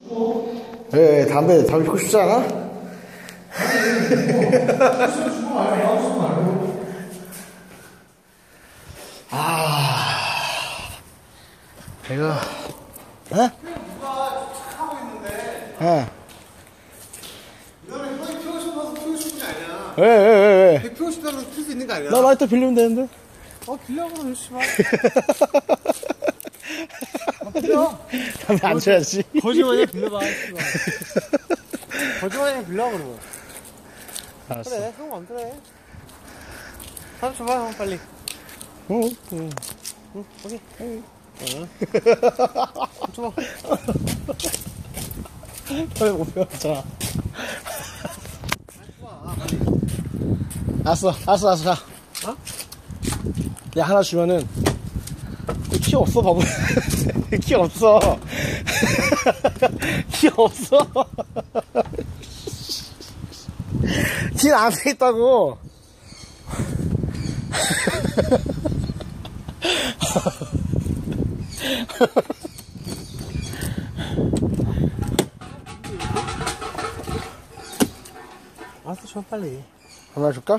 왜 담배 피우고 싶지 않아? 배가 에? 누가 하고 있는데 예. 이거는 형이 피우고 싶어서 피우고 싶은 게 아니야. 왜? 피우고 싶다면 피울 수 있는 거 아니야. 나 라이터 빌리면 되는데? 빌려 그럼 씨발. 빌려. 담배 안 쳐야지. 거짓말이야 빌려봐 씨발. 거짓말이야 빌려 그러면. 알았어. 그래 형 안 그래. 사람 줘봐 형 빨리. 응. 응 오케이. 줘봐. 빨리 못 배웠잖아. 알았어. 자. 어? 내가 하나 주면은 키 없어 바보. 키 없어. 키 없어. 키는 안에 있다고. 알았어 줘 빨리. 하나 줄까?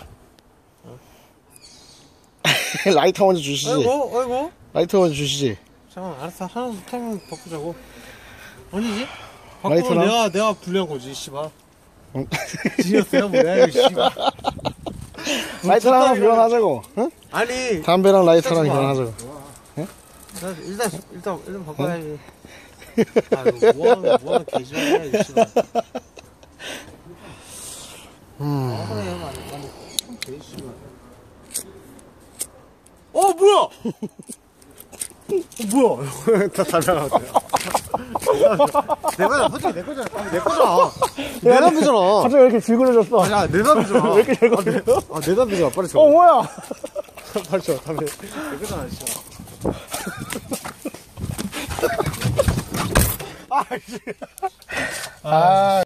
라이터 먼저 주시지. 아이고. 라이터 먼저 주시지. 잠깐만 알았어 하나 타면 바꾸자고. 아니지? 라이터랑? 바꾸면 내가 불리한 거지 씨발. 응? 지렸어요 뭐야 이거 씨발. 라이터랑 하나 교환하자고. 응? 아니 담배랑 라이터랑 교환하자고. 일단 바꿔야지. 아 이거 뭐하는 개지랄이야 이 씨발. 그래 많이 참 개씨발. 뭐야? 뭐야? 다 달라갔어요. 내 거잖아, 솔직히 내 거잖아. 내 거잖아. 내 담배잖아. 갑자기 왜 이렇게 질그러졌어? 아니야, 내 담배잖아. 왜 이렇게 질그러졌어? 내 담배잖아. 빨리 줘. 뭐야? 빨리 줘, 담배. 내 거잖아, 진짜. 아.